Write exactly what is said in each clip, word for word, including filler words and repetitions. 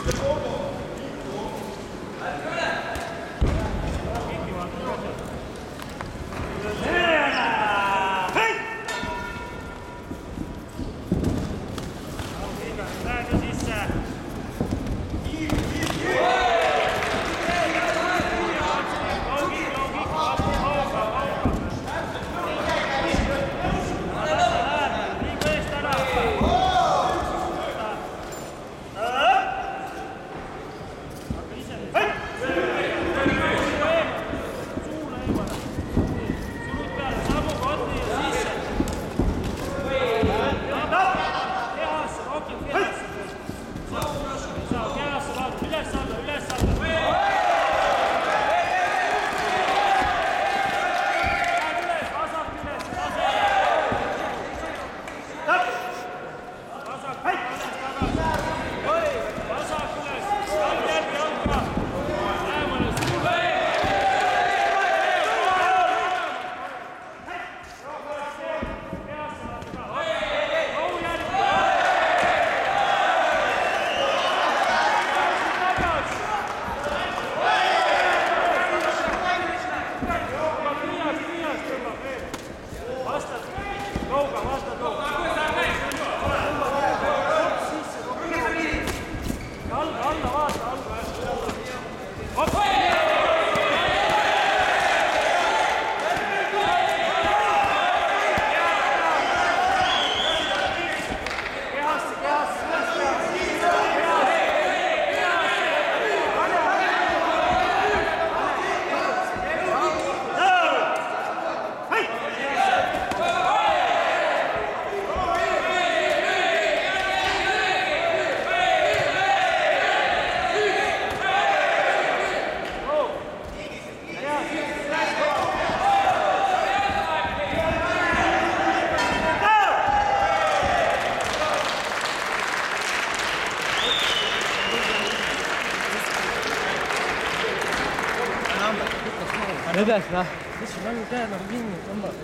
Edasi, noh. Mis sul on käed nagu kinni, tõmbab.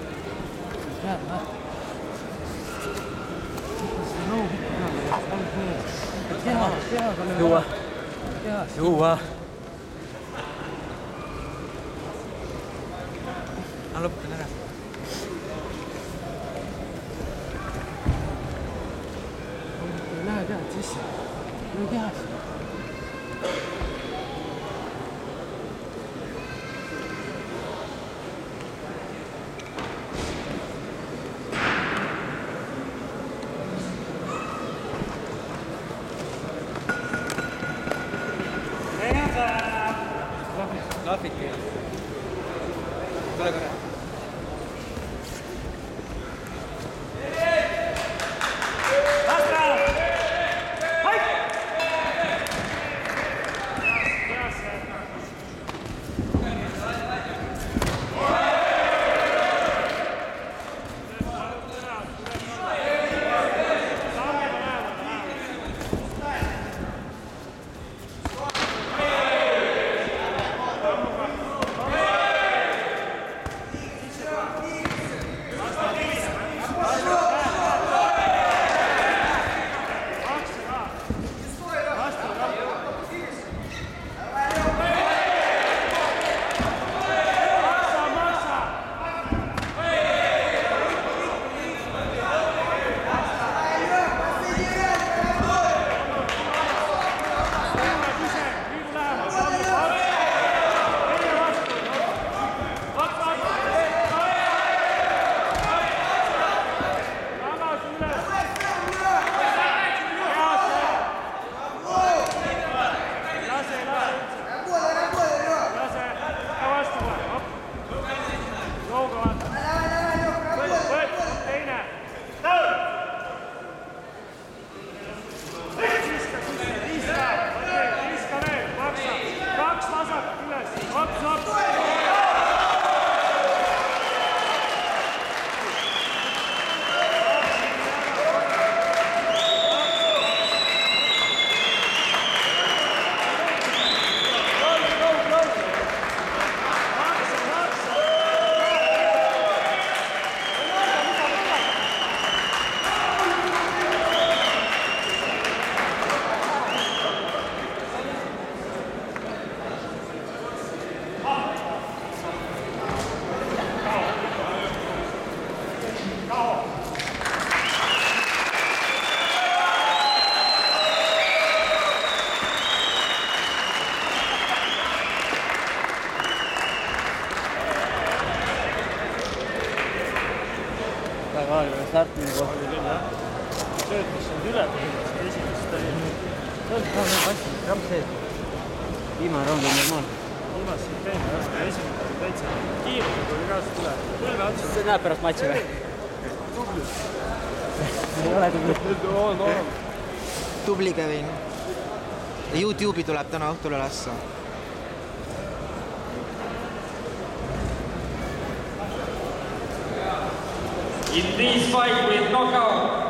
Käed, noh. Mis see nõu pikk peab, alles nii. Keha, keha. Juua. Juua. Ma lõpun ära. Ei lähe tead sisse. Või kehas. Graafik. Tule korra. startmine koht. Söötis sind üle põhimõtteliselt esimest oli. See on ka veel passi, ramp sees. Viimane round on normaal. Viimast siin teine, aga esimene oli täitsa. Kiirusega oli ka üle. Põlve otsa. See näeb pärast matši või? Tubli. Ei ole tubli. On, on. Tubli Kevin. YouTube'i tuleb täna õhtul ülesse. In this fight with knockout,